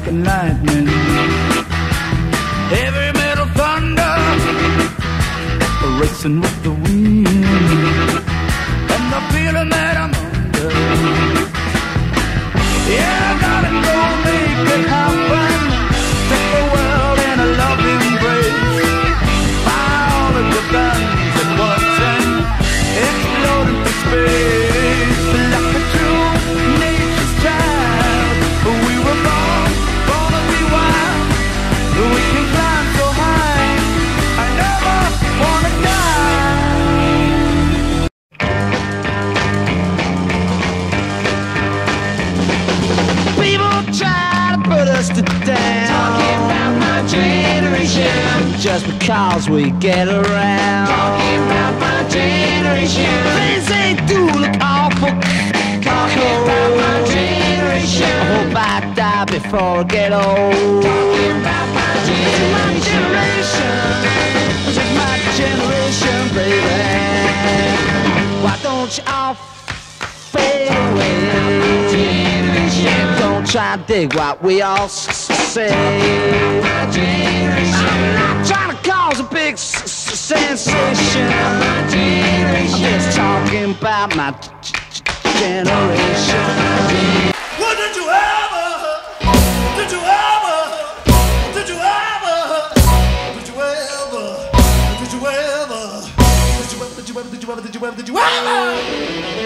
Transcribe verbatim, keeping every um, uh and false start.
striking lightning, heavy metal thunder, racing with the wind, and the feeling that I'm under. Yeah, darling, go make it happen. Take the world in a loving embrace. Fire all of your guns at once and explode into space. Like a true nature's child, we were born, born to be wild. We can climb so high, I never wanna die. People try to put us to down, talking about my generation, just because we get around. Talking about my generation, things they do look awful. Talking about my generation, I hope I die before I get old. Talking about my generation, this is my generation, baby. Why don't you all fade away? Don't try to dig what we all say. I'm not trying to cause a big sensation. I'm just talking about my generation. What did you ever, did you ever, did you ever, did you ever, did you ever, did you ever, did you ever, did you ever, did you ever, did you ever?